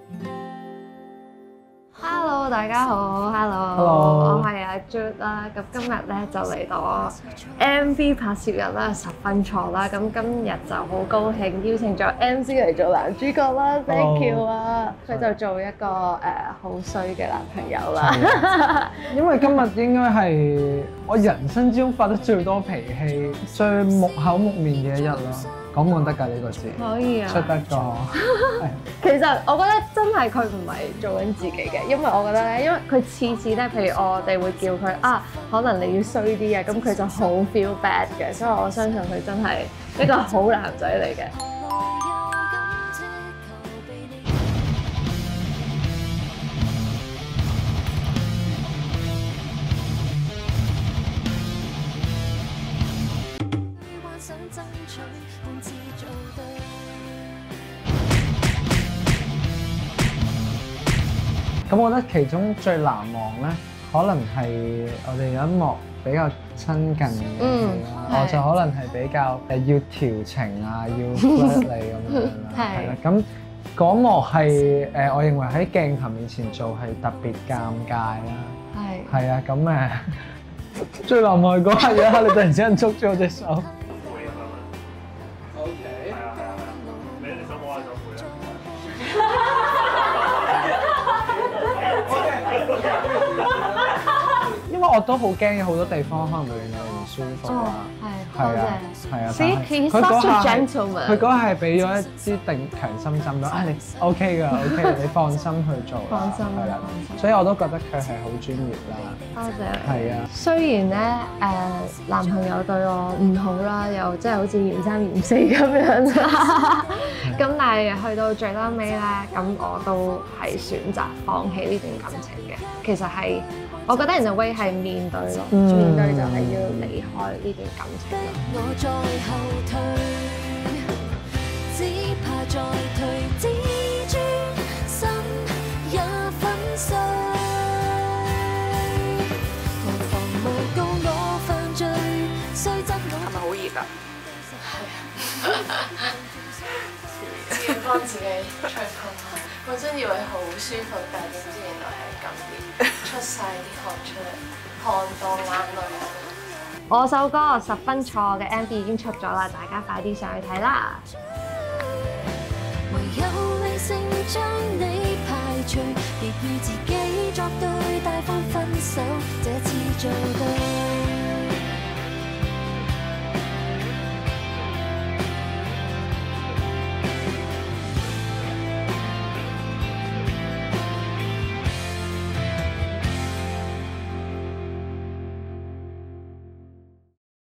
Hello，大家好 Hello 我係阿 Jude 啦。咁今日咧就嚟到我 MV 拍攝日啦，十分錯啦。咁今日就好高興邀請咗 MC 嚟做男主角啦 ，thank you 啊！佢就做一個好衰嘅男朋友啦。 因為今日應該係我人生之中發得最多脾氣、最木口木面嘅一日咯。講唔講得㗎呢個字？ 可以啊， 出得個。 其實我覺得真係佢唔係做緊自己嘅，因為我覺得咧，因為佢次次咧，譬如我哋會叫佢啊，可能你要衰啲啊，咁佢就好 feel bad 嘅，所以我相信佢真係一個好男仔嚟嘅。 咁我覺得其中最難忘咧，可能係我哋有一幕比較親近嘅戲啦。我就可能係比較要調情啊，要 flirt 你咁樣啦。係啦，咁嗰幕係我認為喺鏡頭面前做係特別尷尬啦。係啊，咁最難忘嗰下嘢，你突然之間捉咗我隻手。OK。係啊，你想摸下手背啊？因為我都好驚有好多地方可能會令到你唔舒服啊。係啊。 See, he's such a gentleman。 佢嗰下係俾咗一支強心針咯。你 OK 㗎，OK，你放心去做。 放心係啦，所以我都覺得佢係好專業啦。 多謝你。 係啊。雖然咧男朋友對我唔好啦，又即係好似嫌三嫌四咁樣啦。咁但係去到最後尾咧，咁我都係選擇放棄呢段感情嘅。其實係我覺得 in a way 係面對咯，面對就係要離開呢段感情咯。我再後退，只怕再退，自尊心也粉碎。無妨無告我犯罪，雖真我係咪好熱啊？係啊。自己幫自己吹風，本身以為好舒服，但係點知原來係咁熱，出晒啲汗出嚟，汗當眼淚啊！我首歌《十分錯》嘅 MV 已經出咗啦，大家快啲上去睇啦！唯有理性將你排除，亦與自己作對，大方分手，這次做對。